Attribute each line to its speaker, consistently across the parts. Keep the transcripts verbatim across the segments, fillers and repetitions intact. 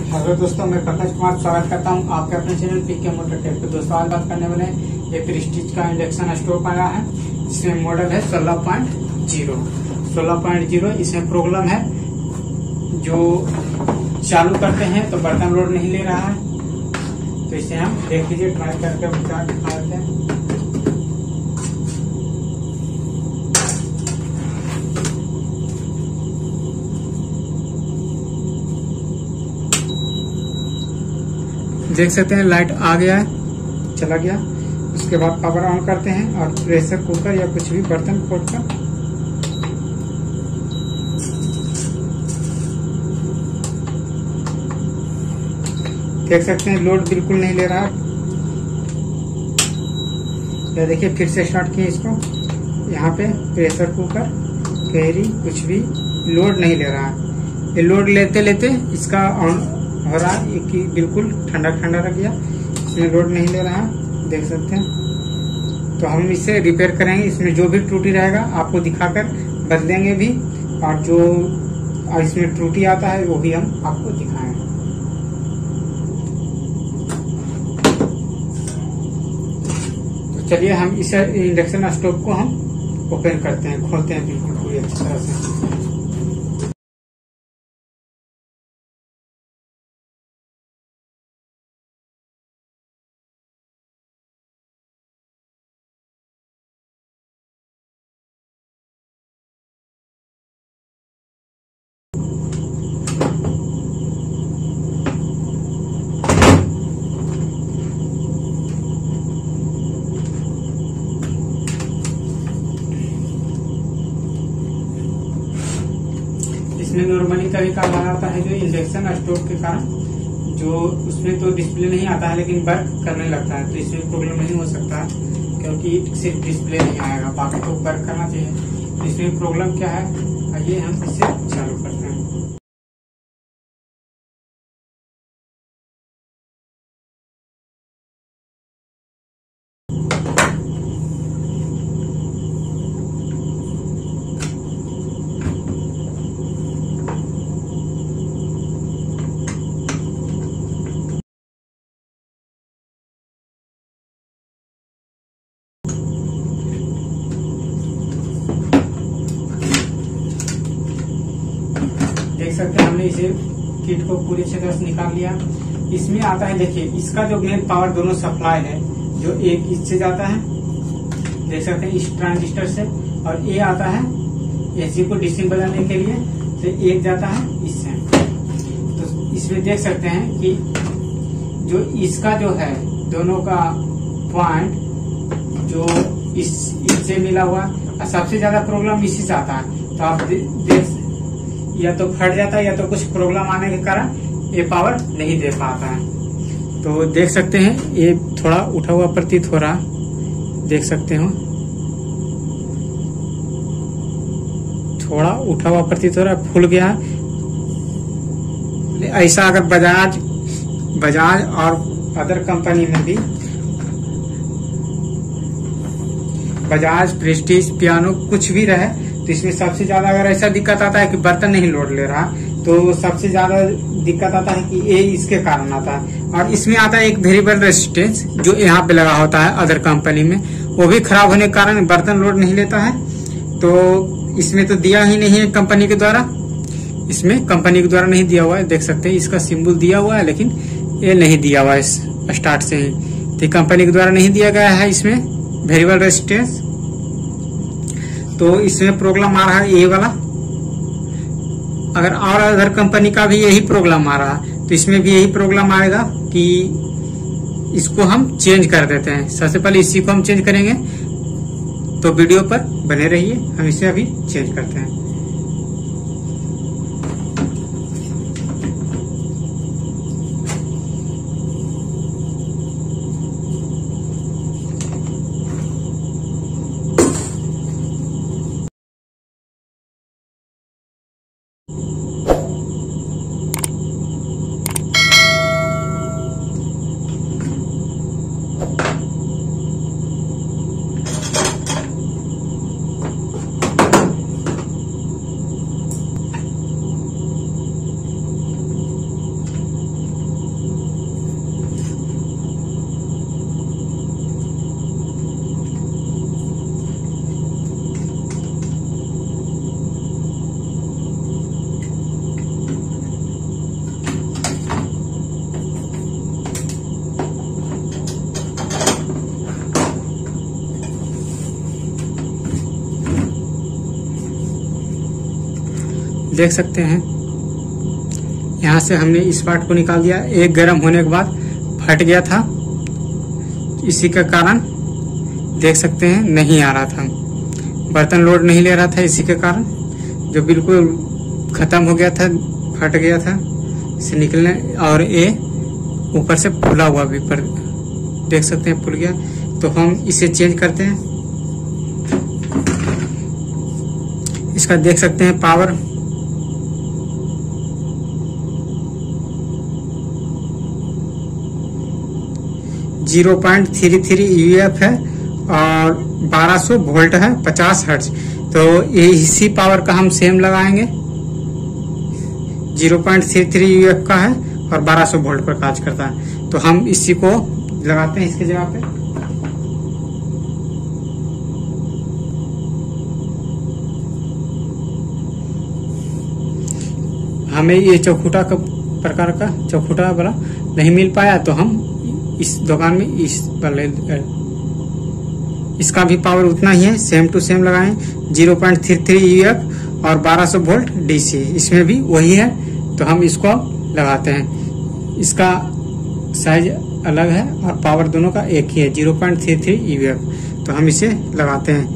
Speaker 1: Hello दोस्तों, मैं प्रकाश कुमार स्वागत करता हूं आपके अपने चैनल पीके मोटर टेक पे। दोस्तों आज बात करने वाले हैं ये प्रेस्टीज का इंडक्शन स्टोव आया है। इसमें मॉडल है सोलह पॉइंट जीरो सोलह पॉइंट जीरो। इसमें प्रॉब्लम है, जो चालू करते हैं तो बर्तन लोड नहीं ले रहा है। तो इसे हम देख लीजिए, ट्राई करके बता दिखा देते हैं। देख सकते हैं लाइट आ गया है, चला गया। उसके बाद पावर ऑन करते हैं और प्रेशर कुकर या कुछ भी बर्तन खोलकर देख सकते हैं लोड बिल्कुल नहीं ले रहा है। ये देखिए, फिर से स्टार्ट किए इसको। यहाँ पे प्रेशर कुकर कैरी कुछ भी लोड नहीं ले रहा है। ये लोड लेते लेते इसका ऑन हो रहा है कि बिल्कुल ठंडा ठंडा रह गया, इसमें लोड नहीं ले रहा है, देख सकते हैं। तो हम इसे रिपेयर करेंगे। इसमें जो भी त्रुटि रहेगा आपको दिखाकर बदलेंगे भी, और जो इसमें त्रुटि आता है वो भी हम आपको दिखाएंगे। तो चलिए हम इस इंडक्शन स्टोव को हम ओपन करते हैं, खोलते हैं बिल्कुल पूरी अच्छी तरह से। इसमें नॉर्मली कभी कभार आता है जो इंडक्शन स्टोव के कारण, जो उसमें तो डिस्प्ले नहीं आता है लेकिन वर्क करने लगता है। तो इसमें प्रॉब्लम नहीं हो सकता है, क्योंकि सिर्फ डिस्प्ले नहीं आएगा, बाकी तो वर्क करना चाहिए। तो इसमें प्रॉब्लम क्या है, आइए हम इसे चालू करते हैं। देख सकते हैं हमने इसे किट को पूरी अच्छी तरह से निकाल लिया। इसमें आता है, देखिए इसका जो मेन पावर दोनों सप्लाई है, जो एक इससे जाता है, देख सकते हैं इस ट्रांजिस्टर से, और ये आता है एसी को डीसी बदलने के लिए, तो एक जाता है इससे। तो इसमें देख सकते हैं कि जो इसका जो है दोनों का पॉइंट जो इस इससे मिला हुआ, और सबसे ज्यादा प्रॉब्लम इसी से आता है। तो आप देख, या तो फट जाता है या तो कुछ प्रॉब्लम आने के कारण ये पावर नहीं दे पाता है। तो देख सकते हैं ये थोड़ा उठा हुआ प्रतीत हो रहा, देख सकते हो थोड़ा उठा हुआ प्रतीत हो रहा, फूल गया। ऐसा अगर बजाज बजाज और अदर कंपनी में भी, बजाज प्रेस्टीज पियानो कुछ भी रहे, तो इसमें सबसे ज्यादा अगर ऐसा दिक्कत आता है कि बर्तन नहीं लोड ले रहा, तो सबसे ज्यादा दिक्कत आता है कि ये इसके कारण आता है। और इसमें आता है एक वेरिएबल रेजिस्टेंस जो यहाँ पे लगा होता है अदर कंपनी में, वो भी खराब होने के कारण बर्तन लोड नहीं लेता है। तो इसमें तो दिया ही नहीं है कंपनी के द्वारा, इसमें कंपनी के द्वारा नहीं दिया हुआ है। देख सकते हैं इसका सिंबल दिया हुआ है, लेकिन ये नहीं दिया हुआ है स्टार्ट से ही, तो कंपनी के द्वारा नहीं दिया गया है इसमें वेरिएबल रेजिस्टेंस। तो इसमें प्रॉब्लम आ रहा है ये वाला। अगर और अदर कंपनी का भी यही प्रॉब्लम आ रहा है, तो इसमें भी यही प्रॉब्लम आएगा कि इसको हम चेंज कर देते हैं। सबसे पहले इसी को हम चेंज करेंगे, तो वीडियो पर बने रहिए, हम इसे अभी चेंज करते हैं। देख सकते हैं यहाँ से हमने इस पार्ट को निकाल दिया। एक गर्म होने के बाद फट गया था, इसी का कारण देख सकते हैं नहीं आ रहा था, बर्तन लोड नहीं ले रहा था, इसी के कारण जो बिल्कुल खत्म हो गया था, फट गया था इसे निकलने। और ये ऊपर से फूला हुआ भी पर देख सकते हैं फूल गया। तो हम इसे चेंज करते हैं। इसका देख सकते हैं power zero point three three UF है और बारह सौ वोल्ट है, पचास हर्ट्ज। तो ये इसी पावर का हम सेम लगाएंगे। Zero point three three UF का है और बारह सौ वोल्ट पर काज करता है। तो हम इसी को लगाते हैं इसकी जगह पे। हमें ये चौखुटा का प्रकार का चौखुटा वाला नहीं मिल पाया तो हम इस दुकान में इस वाले इसका भी पावर उतना ही है, सेम टू सेम लगाएं। Zero point three three UF और बारह सौ वोल्ट डीसी, इसमें भी वही है। तो हम इसको लगाते हैं। इसका साइज अलग है और पावर दोनों का एक ही है, zero point three three UF. तो हम इसे लगाते हैं।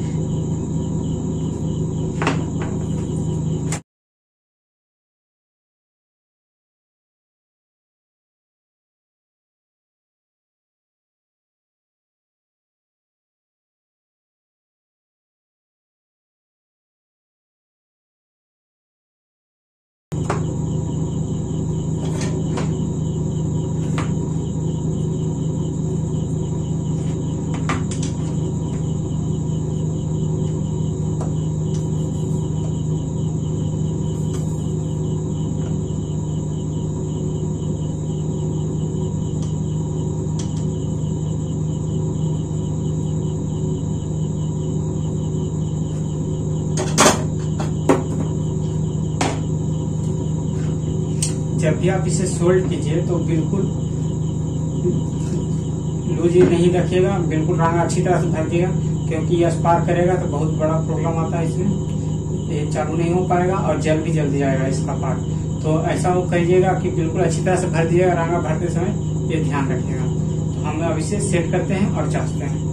Speaker 1: जब भी आप इसे सोल्ड कीजिए तो बिल्कुल लूज नहीं रखिएगा, बिल्कुल रंग अच्छी तरह से भर दिएगा, क्योंकि ये स्पार्क करेगा तो बहुत बड़ा प्रॉब्लम आता है इसमें। ये चालू नहीं हो पाएगा और जल भी जल्दी जाएगा इसका पार्ट। तो ऐसा वो करिएगा कि बिल्कुल अच्छी तरह से भर दिएगा, रंगा भरते समय ये ध्यान रखिएगा। तो हम अब इसे सेट करते हैं और जांचते हैं।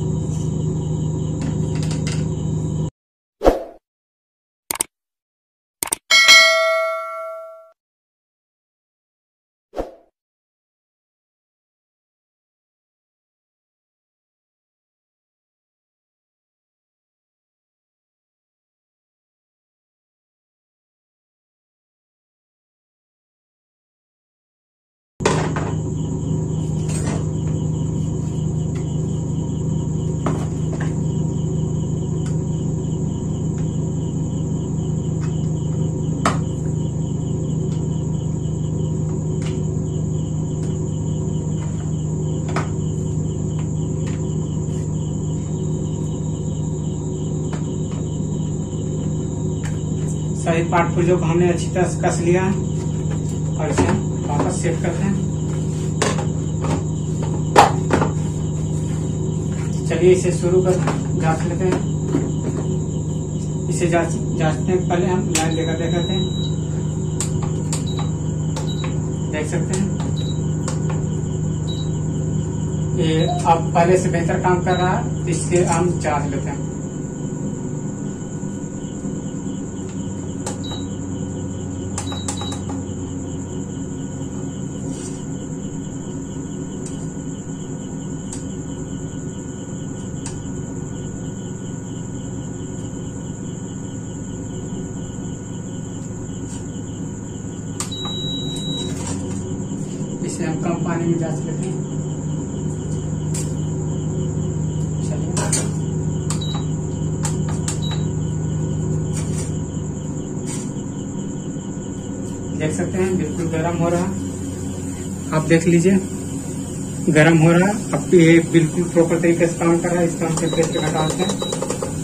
Speaker 1: सभी पार्ट पुर्जों को हमने अच्छी तरह से कस लिया है और इसे वापस सेट करते हैं। चलिए इसे शुरू कर जांच लेते हैं। इसे जांच जांचने के पहले हम लाइन लेकर देख लेते हैं। देख सकते हैं ये अब पहले से बेहतर काम कर रहा है, इसके हम जांच लेते हैं। इसे हम कम पानी में जांच लेते हैं। देख सकते हैं बिल्कुल गर्म हो रहा, आप देख लीजिए गर्म हो रहा। अब ये बिल्कुल प्रॉपर तरीके से काम कर रहा है। इसका हम टेम्परेचर घटाते हैं।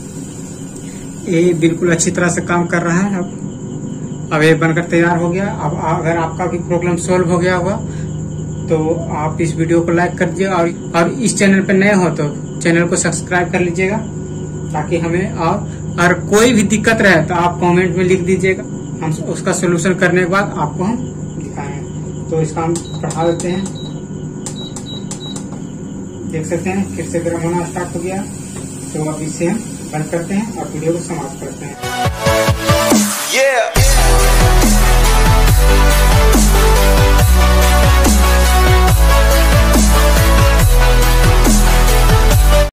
Speaker 1: ये बिल्कुल अच्छी तरह से काम कर रहा है। अब अब ये बनकर तैयार हो गया। अब अगर आपका भी प्रॉब्लम सॉल्व हो गया होगा तो आप इस वीडियो को लाइक कर दीजिए और, और इस चैनल पर नए हो तो चैनल को सब्सक्राइब कर लीजिएगा, ताकि हमें और, और कोई भी दिक्कत रहे तो आप कमेंट में लिख दीजिएगा, हम उसका सोल्यूशन करने के बाद आपको हम दिखाएंगे। तो इसका हम बढ़ा देते हैं, देख सकते हैं फिर से गर्म होना स्टार्ट हो गया। तो अब इसे हम बंद करते हैं और वीडियो को समाप्त करते हैं। yeah.